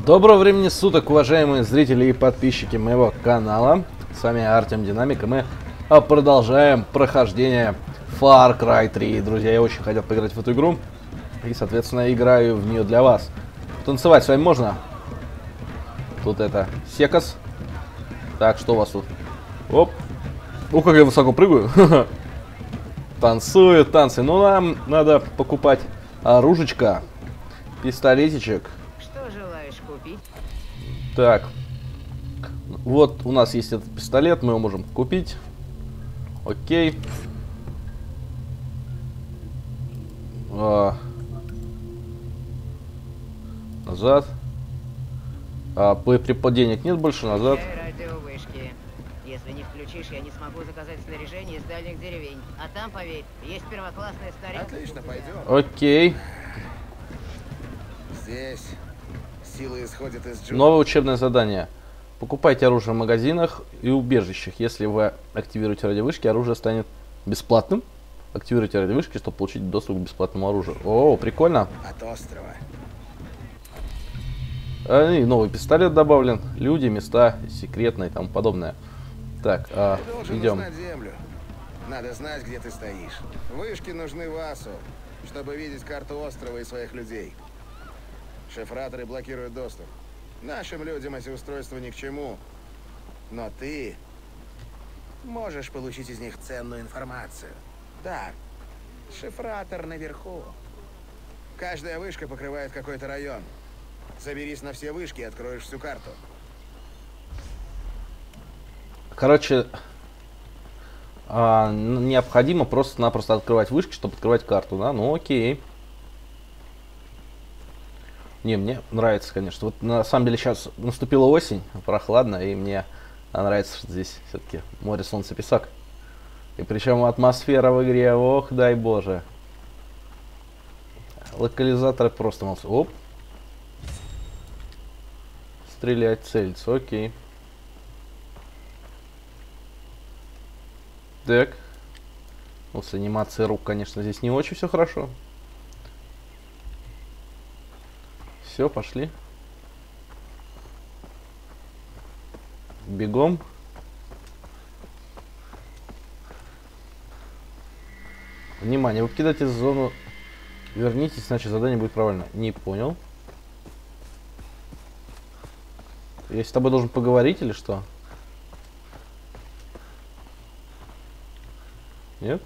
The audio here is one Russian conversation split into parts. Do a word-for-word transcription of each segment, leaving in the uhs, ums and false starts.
Доброго времени суток, уважаемые зрители и подписчики моего канала. С вами Артем Динамик, и мы продолжаем прохождение Far Cry три. Друзья, я очень хотел поиграть в эту игру, и, соответственно, играю в нее для вас. Танцевать с вами можно? Тут это, секас. Так, что у вас тут? Оп. Ух, как я высоко прыгаю. Танцуют танцы. Ну, нам надо покупать оружечко, пистолетичек. Что желаешь купить? Так, вот у нас есть этот пистолет, мы его можем купить. Окей. А, назад. А, по припад денег нет больше, назад. Радиовышки. Если не включишь, я не смогу заказать снаряжение из дальних деревень. А там, поверь, есть первоклассная снарядка. Отлично, пойдем. Окей. Здесь силы исходят из джунглей. Новое учебное задание. Покупайте оружие в магазинах и убежищах. Если вы активируете радиовышки, оружие станет бесплатным. Активируйте радиовышки, чтобы получить доступ к бесплатному оружию. О, прикольно. От острова. А, и новый пистолет добавлен. Люди, места, секретные и тому подобное. Так, а, Ты должен идем. узнать землю. Надо знать, где ты стоишь. Вышки нужны Васу, чтобы видеть карту острова и своих людей. Шифраторы блокируют доступ. Нашим людям эти устройства ни к чему. Но ты можешь получить из них ценную информацию. Да, шифратор наверху. Каждая вышка покрывает какой-то район. Заберись на все вышки и откроешь всю карту. Короче, а, необходимо просто-напросто открывать вышки, чтобы открывать карту, да? Ну окей. Не, мне нравится, конечно. Вот на самом деле сейчас наступила осень, прохладно, и мне нравится, что здесь все-таки море, солнце, песок. И причем атмосфера в игре, ох, дай боже. Локализаторы просто молодцы. Оп. Стрелять, целиться, окей. Так. Ну, с анимацией рук, конечно, здесь не очень все хорошо. Все, пошли. Бегом. Внимание, вы покидаете зону. Вернитесь, иначе задание будет провально. Не понял. Я с тобой должен поговорить или что? Нет?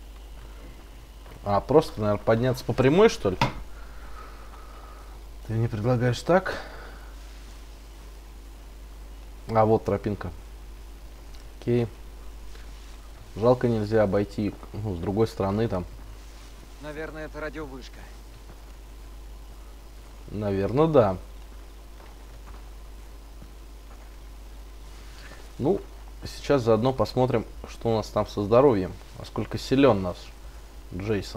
А, просто, наверное, подняться по прямой, что ли? Ты мне предлагаешь так? А, вот тропинка. Окей. Жалко, нельзя обойти, ну, с другой стороны там. Наверное, это радиовышка. Наверное, да. Ну, сейчас заодно посмотрим, что у нас там со здоровьем. Насколько силен наш Джейсон.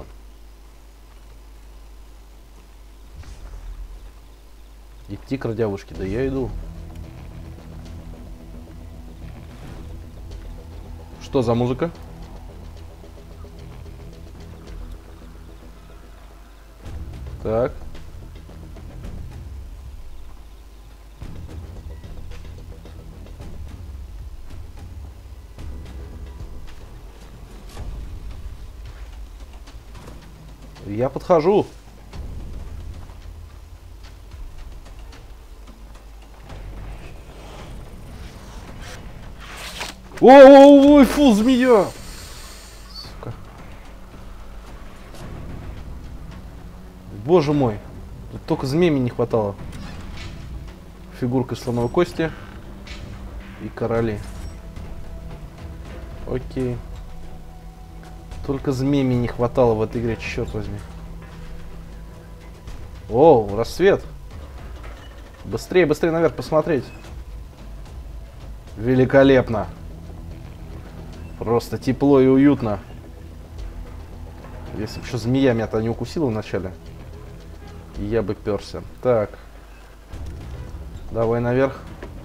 Идти к радиовышке. Да я иду. Что за музыка? Так. Я подхожу. Ой, фу, змея! Сука. Боже мой. Тут только змей мне не хватало. Фигурка слоновой кости. И короли. Окей. Только змей мне не хватало в этой игре, черт возьми. О, рассвет. Быстрее, быстрее наверх посмотреть. Великолепно. Просто тепло и уютно. Если бы еще змея меня-то не укусила вначале, я бы перся. Так. Давай наверх.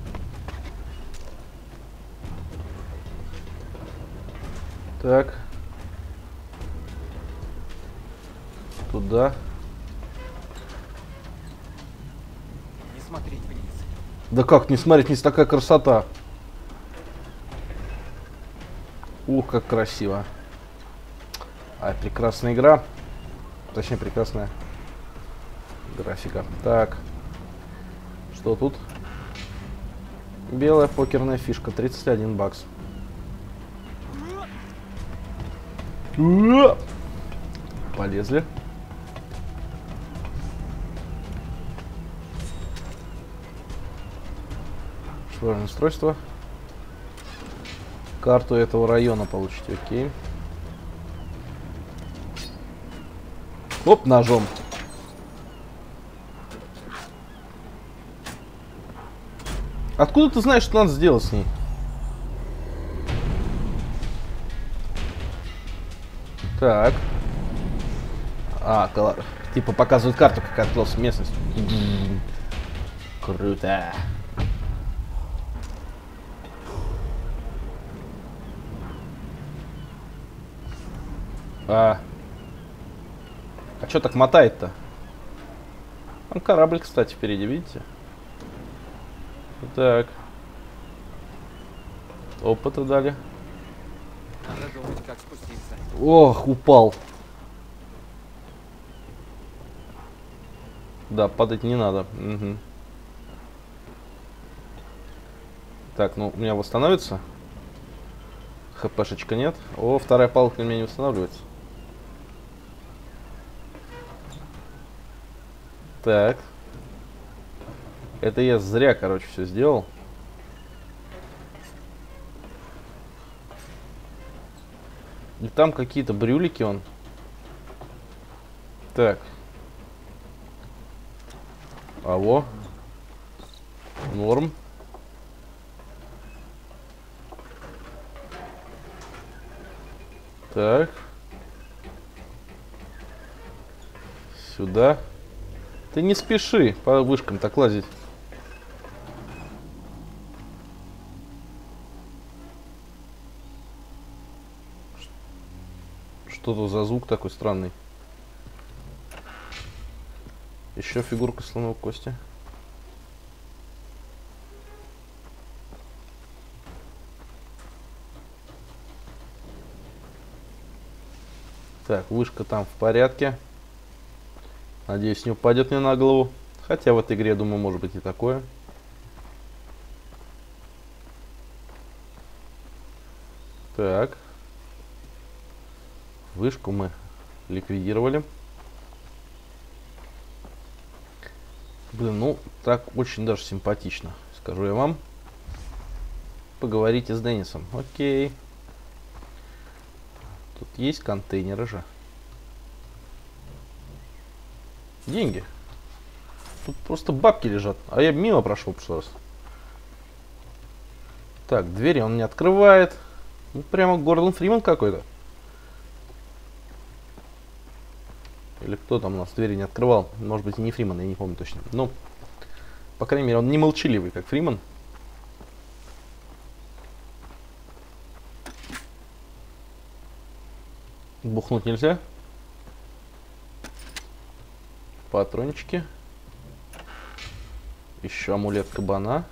Так. Туда. смотреть вниз. Да как не смотреть, не такая красота. Ух, как красиво. А, прекрасная игра. Точнее, прекрасная графика. Так. Что тут? Белая покерная фишка. тридцать один бакс. Полезли. Швырное устройство. Карту этого района получить. Окей. Оп, ножом. Откуда ты знаешь, что надо сделать с ней? Так. А, колор. Типа показывают карту, как открылась местность. Круто. А, а что так мотает-то? Там корабль, кстати, впереди, видите? Так. Опыта дали. Надо думать, как спуститься. Ох, упал. Да, падать не надо. Угу. Так, ну, у меня восстановится. ХПшечка нет. О, вторая палка у меня не восстанавливается. Так. Это я зря, короче, все сделал. И там какие-то брюлики он. Так. А во. Норм. Так. Сюда. Ты не спеши по вышкам так лазить. Что тут за звук такой странный? Еще фигурка слоновой кости. Так, вышка там в порядке. Надеюсь, не упадет мне на голову. Хотя в этой игре, я думаю, может быть и такое. Так. Вышку мы ликвидировали. Блин, ну, так очень даже симпатично, скажу я вам. Поговорите с Деннисом. Окей. Тут есть контейнеры же. Деньги. Тут просто бабки лежат. А я мимо прошел в прошлый раз. Так, двери он не открывает. Ну, прямо Гордон Фриман какой-то. Или кто там у нас двери не открывал? Может быть и не Фриман, я не помню точно. Но, по крайней мере, он не молчаливый, как Фриман. Бухнуть нельзя. Патрончики. Еще амулет кабана.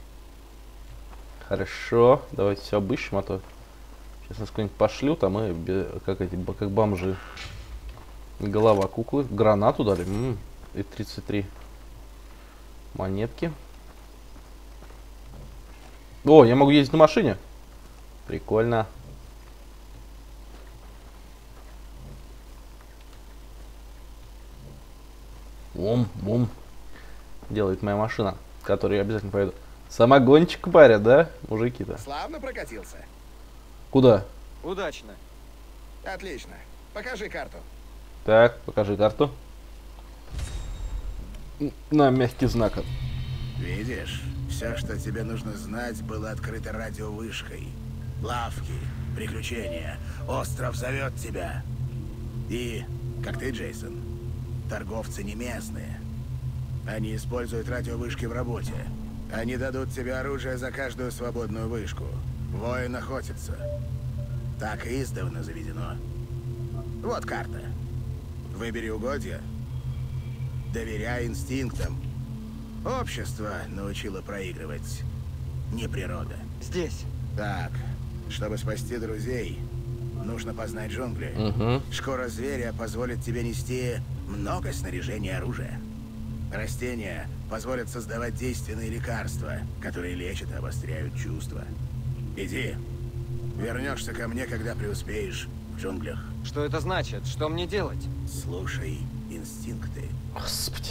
Хорошо. Давайте все обыщем, а то сейчас нас куда-нибудь пошлют, а мы как эти, как бомжи. Голова куклы. Гранату дали. М-м, и тридцать три монетки. О, я могу ездить на машине. Прикольно. Бум-бум. Делает моя машина, которую я обязательно поеду. Самогончик парят, да, мужики-то? Славно прокатился. Куда? Удачно. Отлично. Покажи карту. Так, покажи карту. На мягкий знак. Видишь, все, что тебе нужно знать, было открыто радиовышкой. Лавки, приключения, остров зовет тебя. И, как ты, Джейсон, торговцы не местные. Они используют радиовышки в работе. Они дадут тебе оружие за каждую свободную вышку. Воин охотится. Так и издавна заведено. Вот карта. Выбери угодья. Доверяй инстинктам. Общество научило проигрывать, не природа. Здесь. Так, чтобы спасти друзей, нужно познать джунгли. Угу. Шкура зверя позволит тебе нести много снаряжения и оружия. Растения позволят создавать действенные лекарства, которые лечат и обостряют чувства. Иди. Вернешься ко мне, когда преуспеешь в джунглях. Что это значит? Что мне делать? Слушай инстинкты. Господи.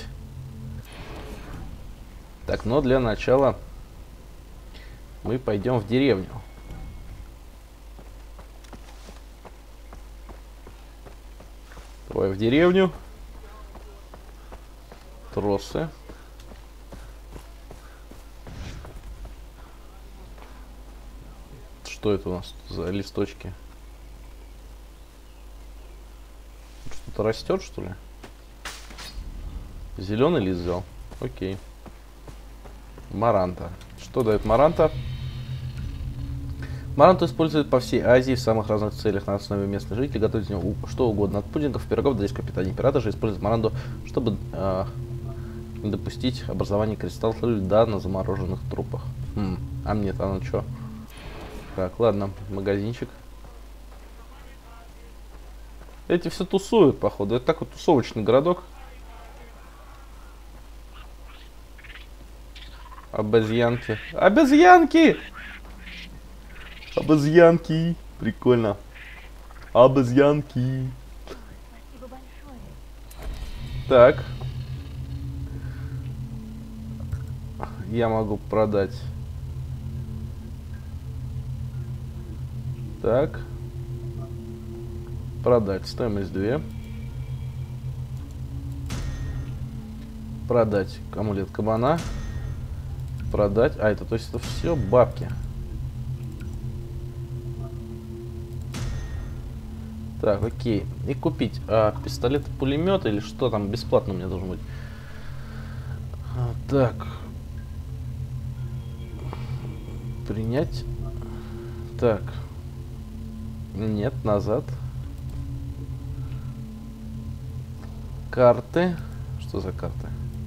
Так, но для начала мы пойдем в деревню. Давай в деревню. Тросы. Что это у нас за листочки? Что-то растет, что ли? Зеленый лист взял. Окей. Маранта. Что дает Маранта? Маранту используют по всей Азии в самых разных целях на основе местных жителей. Готовить из него что угодно. От пудингов, пирогов до дисков питания. Пираты же используют Маранту, чтобы э, не допустить образования кристаллов льда на замороженных трупах. Хм. А мне-то оно что? Так, ладно. Магазинчик. Эти все тусуют, походу. Это такой тусовочный городок. Обезьянки. Обезьянки! Обезьянки. Прикольно. Обезьянки. Так. Я могу продать. Так. Продать. Стоимость две. Продать амулет кабана. Продать. А, это то есть это все бабки. Так, окей. И купить а, пистолет-пулемет или что там бесплатно у меня должен быть. А, так. Принять. Так. Нет, назад. Карты. Что за карты?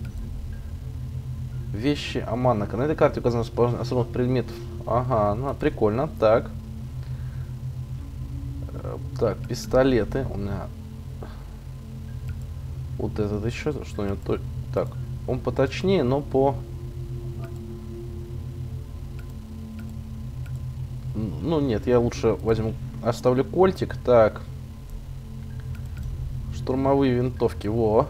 Вещи Аманака. На этой карте указано расположение особых предметов. Ага, ну прикольно. Так. Так, пистолеты. У меня вот этот еще. Что у него то... Так, он поточнее, но по... Ну нет, я лучше возьму, оставлю кольтик. Так. Штурмовые винтовки. Во.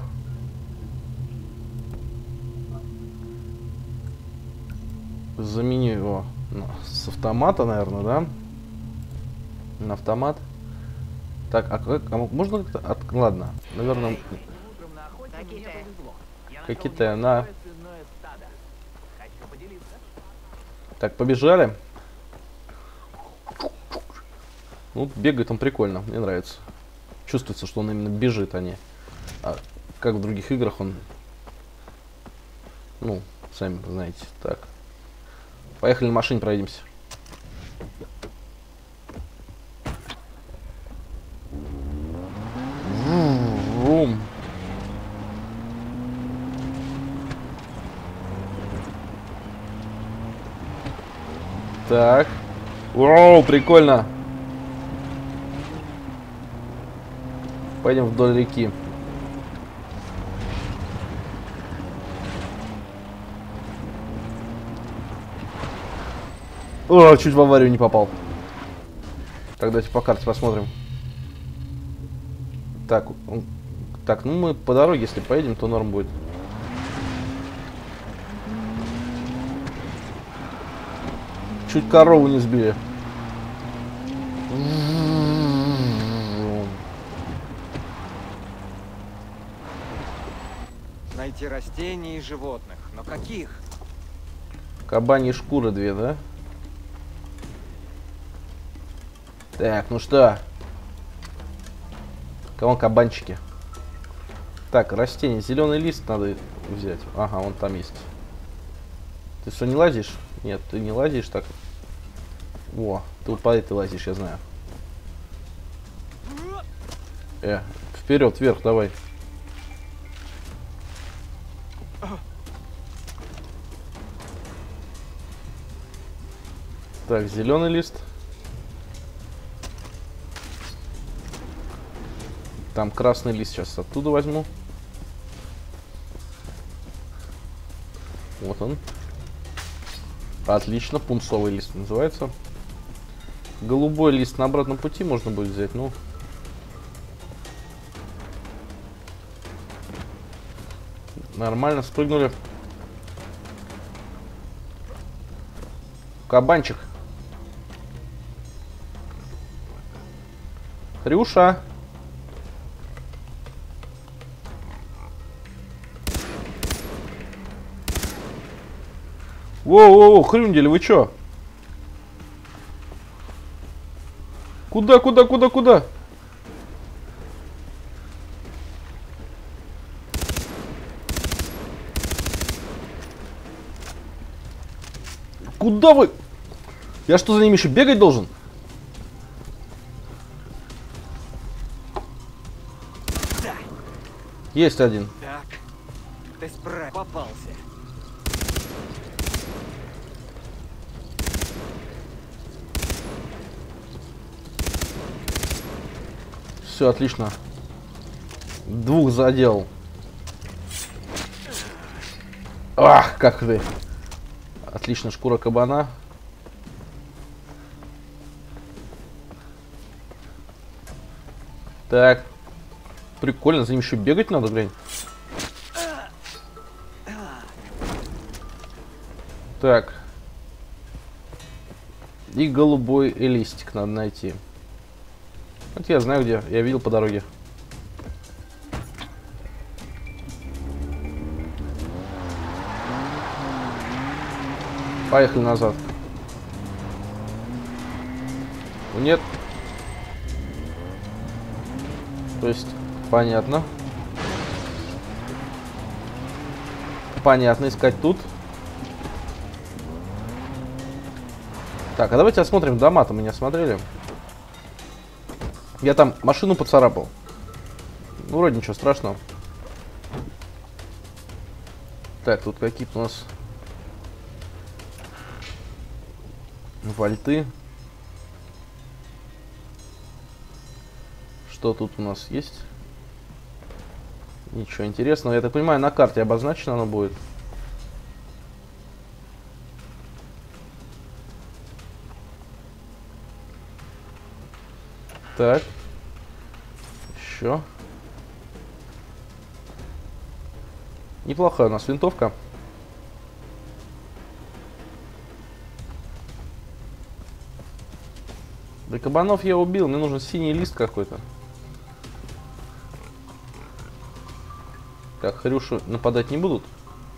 Заменю его ну, с автомата, наверное, да? На автомат. Так, а как а можно как-то от... Ладно, наверное. Какие-то на. Так, побежали. Ну, бегает он прикольно, мне нравится. Чувствуется, что он именно бежит, а не... А как в других играх он... Ну, сами знаете. Так. Поехали на машине, пройдемся. Врум. Так. Вау, прикольно. Пойдем вдоль реки. О, чуть в аварию не попал. Так, давайте по карте посмотрим. Так, он... так, ну мы по дороге, если поедем, то норм будет. Чуть корову не сбили. Найти растения и животных. Но каких? Кабаньи шкуры две, да? Так, ну что? Кого кабанчики? Так, растение. Зеленый лист надо взять. Ага, он там есть. Ты что, не лазишь? Нет, ты не лазишь так. О, ты вот по этой лазишь, я знаю. Э, вперед, вверх, давай. Так, зеленый лист. Там красный лист сейчас оттуда возьму. Вот он. Отлично, пунцовый лист называется. Голубой лист на обратном пути можно будет взять, ну. Нормально, спрыгнули. Кабанчик. Рюша. Воу-воу-воу, хрюндели, вы чё? Куда, куда, куда, куда? Куда вы? Я что, за ними еще бегать должен? Есть один. Так, ты справ попался. Все, отлично. Двух задел. Ах, как вы. Отлично, шкура кабана. Так. Прикольно, за ним еще бегать надо, глянь. Так. И голубой листик надо найти. Вот я знаю где, я видел по дороге. Поехали назад. Нет. То есть, понятно. Понятно, искать тут. Так, а давайте осмотрим дома-то, мы не осмотрели. Я там машину поцарапал. Ну, вроде ничего страшного. Так, тут какие-то у нас вольты. Что тут у нас есть? Ничего интересного. Я так понимаю, на карте обозначено оно будет. Так. Еще. Неплохая у нас винтовка. Да кабанов я убил. Мне нужен синий лист какой-то. Так, хрюши нападать не будут.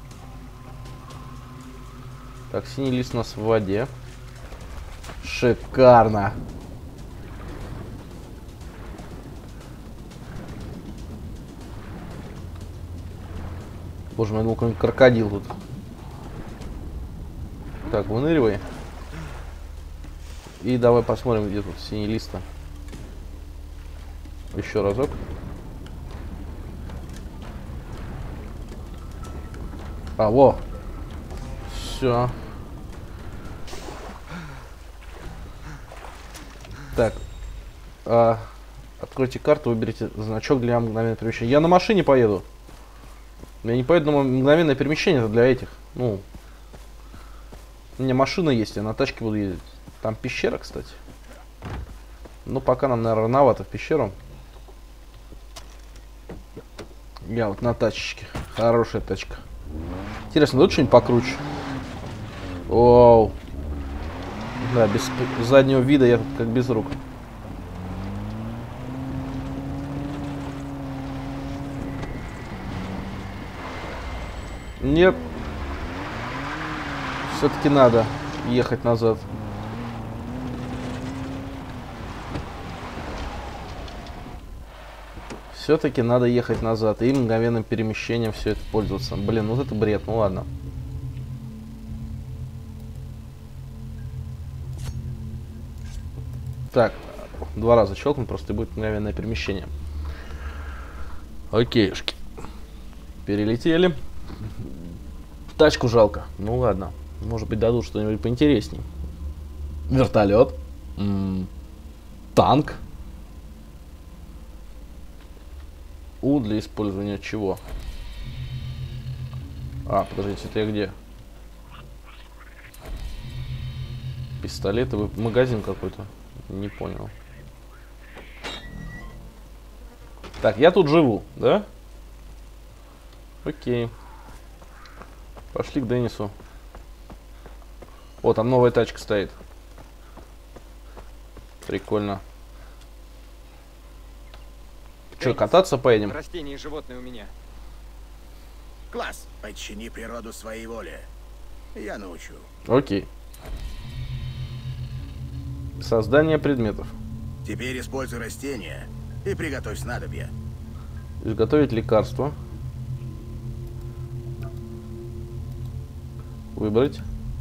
Так, синий лист у нас в воде. Шикарно. Боже мой, я думал, какой-нибудь крокодил тут. Так, выныривай. И давай посмотрим, где тут синий лист-то. Еще разок. А, во. Все. Так. А, откройте карту, выберите значок для мгновенного перемещения. Я на машине поеду. Я не поеду на мгновенное перемещение, это для этих. Ну. У меня машина есть, я на тачке буду ездить. Там пещера, кстати. Ну, пока нам, наверное, рановато в пещеру. Я вот на тачечке. Хорошая тачка. Интересно, тут что-нибудь покруче? Оу. Да, без заднего вида я тут как без рук. Нет. Все-таки надо ехать назад. Все-таки надо ехать назад. И мгновенным перемещением все это пользоваться. Блин, вот это бред. Ну ладно. Так. Два раза щелкну, просто будет мгновенное перемещение. Окейшки. Перелетели. Тачку жалко. Ну ладно. Может быть, дадут что-нибудь поинтереснее. Вертолет. М-м, танк. У для использования чего? А, подождите, это я где? Пистолетовый магазин какой-то. Не понял. Так, я тут живу, да? Окей. Пошли к Деннису. О, там новая тачка стоит. Прикольно. Че, кататься поедем? Растения и животные у меня. Класс. Подчини природу своей воле. Я научу. Окей. Создание предметов. Теперь используй растения и приготовь снадобье. Изготовить лекарство. Выбрать.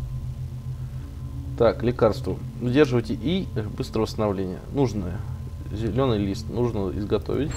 Так, лекарство. Удерживайте И. Быстрое восстановление. Нужно. Зеленый лист. Нужно изготовить.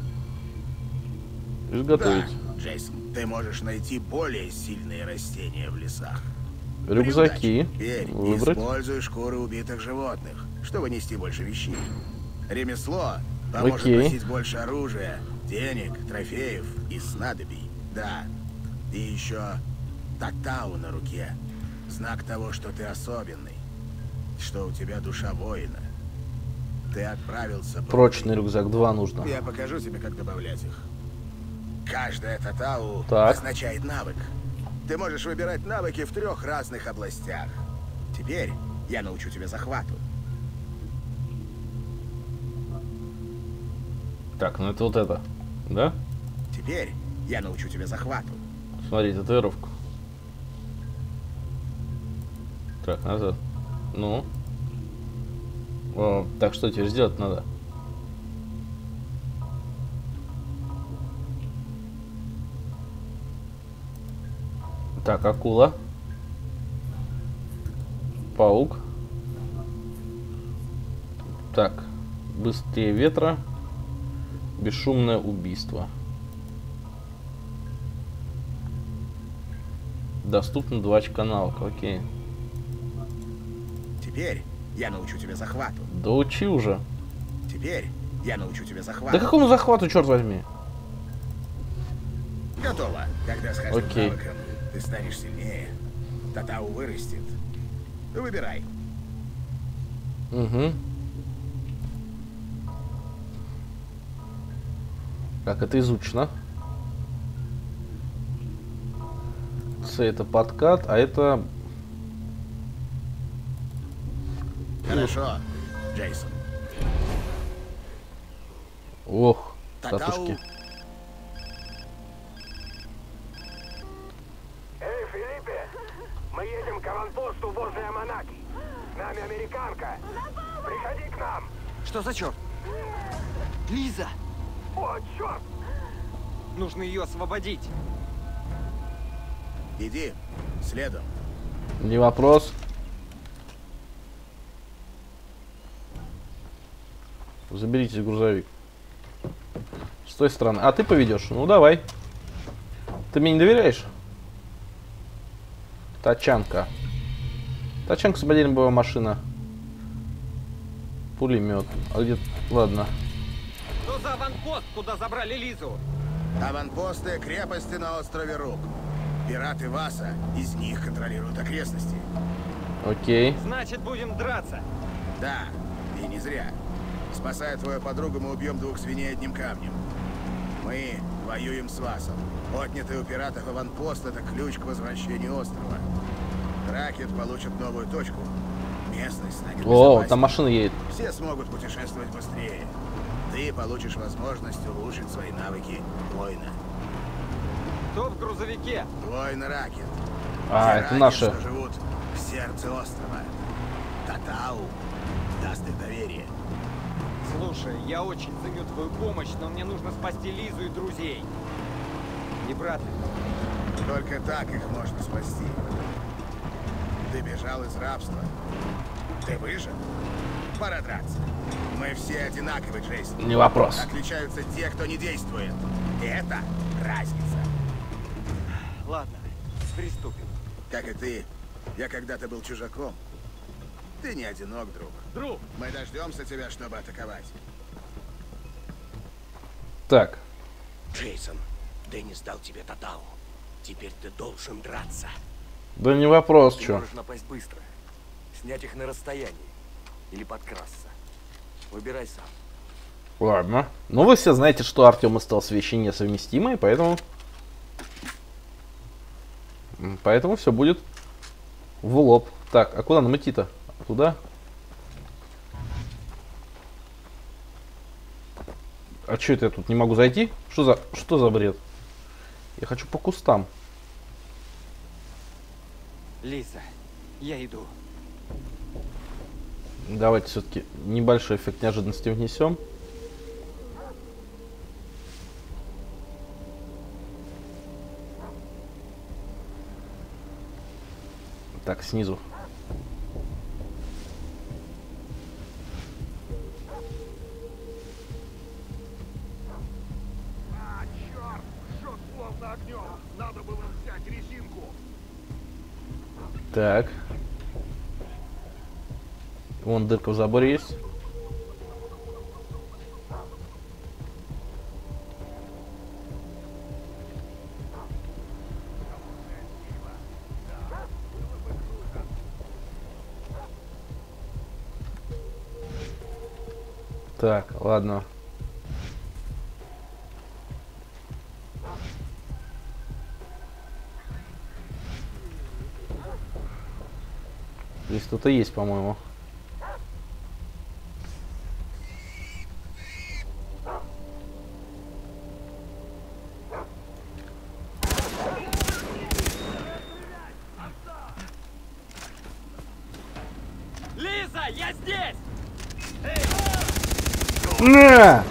Изготовить. Да, Джейсон, ты можешь найти более сильные растения в лесах. Рюкзаки. Теперь Выбрать. используй шкуры убитых животных, чтобы нести больше вещей. Ремесло поможет Окей. носить больше оружия, денег, трофеев и снадобий. Да. И еще татау на руке. Знак того, что ты особенный. Что у тебя душа воина. Ты отправился... по Прочный пути. рюкзак. Два нужно. Я покажу тебе, как добавлять их. Каждая татау Так. означает навык. Ты можешь выбирать навыки в трех разных областях. Теперь я научу тебя захвату. Так, ну это вот это. Да? Теперь я научу тебя захвату. Смотри, татуировку. Так, назад. Ну. О, так, что теперь сделать надо? Так, акула. Паук. Так, быстрее ветра. Бесшумное убийство. Доступно два очка навыка, окей. Теперь я научу тебя захвату. Да учи уже. Теперь я научу тебя захвату. Да какому захвату, черт возьми? Готово. Когда с каждым Окей. навыком ты станешь сильнее, татау вырастет. Выбирай. Угу. Так, это изучено. С это подкат, а это... Хорошо, Джейсон. Ох, Татау. татушки. Эй, Филиппе! Мы едем к аванпосту возле Аманаки. С нами американка. Приходи к нам. Что за черт? Лиза! О, черт! Нужно ее освободить. Иди, следом. Не вопрос. Заберите грузовик. С той стороны. А ты поведешь? Ну давай. Ты мне не доверяешь? Тачанка. Тачанка самодельная боевая машина. Пулемет. А где? Ладно. Что за аванпост, куда забрали Лизу? Аванпосты крепости на острове Рук. Пираты Васа из них контролируют окрестности. Окей. Значит, будем драться. Да, и не зря. Спасая твою подругу, мы убьем двух свиней одним камнем. Мы воюем с Васом. Отнятый у пиратов аванпост — это ключ к возвращению острова. Ракет получит новую точку. Местность станет О, безопаснее. там машина едет. Все смогут путешествовать быстрее. Ты получишь возможность улучшить свои навыки воина. Кто в грузовике? Воин Ракет. А, Те это раки, наши. что живут в сердце острова. Татау даст их доверие. Слушай, я очень ценю твою помощь, но мне нужно спасти Лизу и друзей. И брата. Только так их можно спасти. Ты бежал из рабства. Ты выжил. Пора драться. Мы все одинаковы, Джейсон. Не вопрос. Отличаются те, кто не действует. И это разница. Ладно, приступим. Как и ты, я когда-то был чужаком. Ты не одинок, друг. Друг! Мы дождемся тебя, чтобы атаковать. Так. Джейсон, Деннис дал тебе Татау. Теперь ты должен драться. Да не вопрос, Ты чё. можешь напасть быстро, снять их на расстоянии или подкрасться. Выбирай сам. Ладно. Ну вы все знаете, что Артем и стал с вещи несовместимые, поэтому... Поэтому все будет в лоб. Так, а куда нам идти-то? Туда? А что это я тут не могу зайти? Что за, что за бред? Я хочу по кустам. Лиза, я иду. Давайте все-таки небольшой эффект неожиданности внесем. Так, снизу. А, черт! Жжет словно огнем! Надо было взять резинку! Так. Вон дырка в заборе есть. Так, ладно. Здесь кто-то есть, по-моему. Лиза, я здесь! На!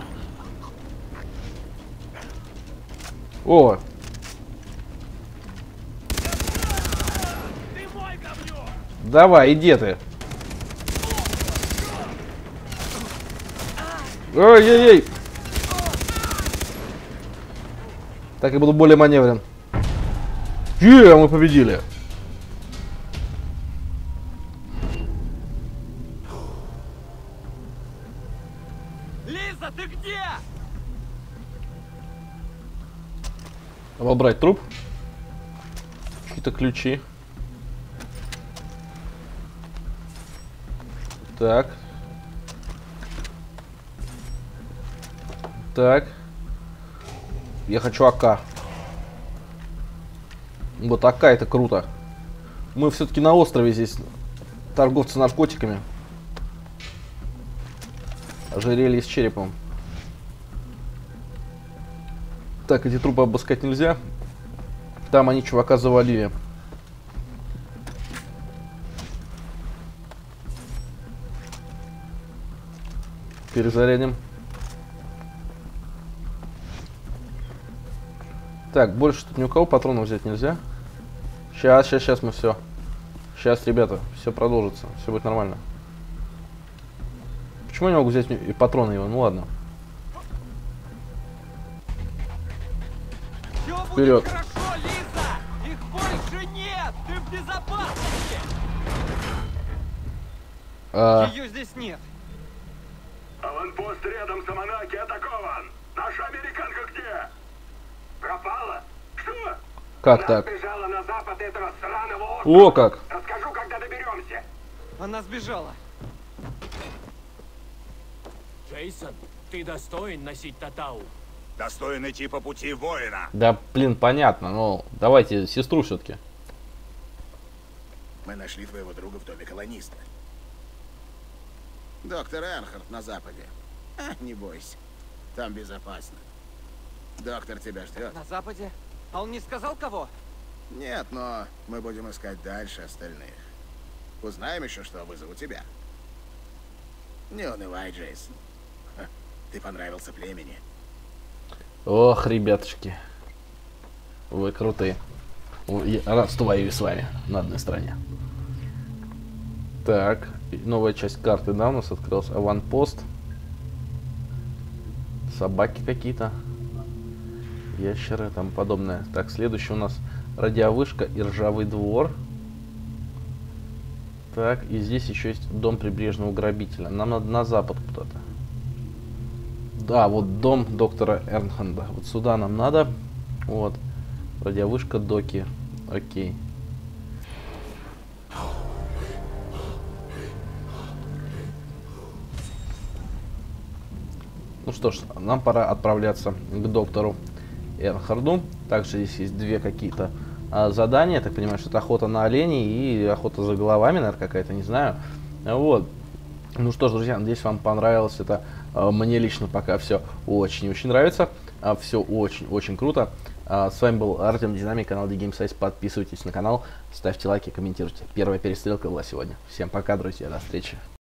О! Давай, иди ты. Ой-ой-ой. Так я буду более маневрен. Е, мы победили. Лиза, ты где? Обобрать труп. Какие-то ключи. Так. Так. Я хочу АК. Вот АК это круто. Мы все-таки на острове здесь. Торговцы наркотиками. Ожерелье с черепом. Так, эти трупы обыскать нельзя. Там они чувака завалили. Перезарядим. Так, больше тут ни у кого патронов взять нельзя. Сейчас, сейчас, сейчас мы все. Сейчас, ребята, все продолжится. Все будет нормально. Почему я не могу взять и патроны его? Ну ладно. Все Вперед. будет хорошо, Лиза! Их больше нет! Ты в безопасности! А, Ее здесь нет. Аванпост рядом с Аманаки атакован! Наша американка где? Пропала? Что? как Она так? сбежала на запад этого сраного острова. О, как! Расскажу, когда доберемся. Она сбежала. Джейсон, ты достоин носить Татау. Достоин идти по пути воина. Да, блин, понятно, но давайте сестру все-таки. Мы нашли твоего друга в доме колониста. Доктор Эрнхард на западе. А, не бойся. Там безопасно. Доктор тебя ждет. На западе? А он не сказал кого? Нет, но мы будем искать дальше остальных. Узнаем еще, что вызову тебя. Не унывай, Джейсон. Ха, ты понравился племени. Ох, ребятушки. Вы крутые. Я рад, что воюю с вами на одной стороне. Так, новая часть карты, да, у нас открылась. Аванпост. Собаки какие-то. Ящеры и тому подобное. Так, следующий у нас радиовышка и ржавый двор. Так, и здесь еще есть дом прибрежного грабителя. Нам надо на запад куда-то. Да, вот дом доктора Эрнханда. Вот сюда нам надо. Вот. Радиовышка, доки. Окей. Ну что ж, нам пора отправляться к доктору Эрнхарду. Также здесь есть две какие-то а, задания. Я так понимаю, что это охота на оленей и охота за головами, наверное, какая-то, не знаю. Вот. Ну что ж, друзья, надеюсь, вам понравилось это. А, мне лично пока все очень-очень нравится. А, все очень-очень круто. А, с вами был Артем Динамик, канал DGameSize. Подписывайтесь на канал, ставьте лайки, комментируйте. Первая перестрелка была сегодня. Всем пока, друзья, до встречи.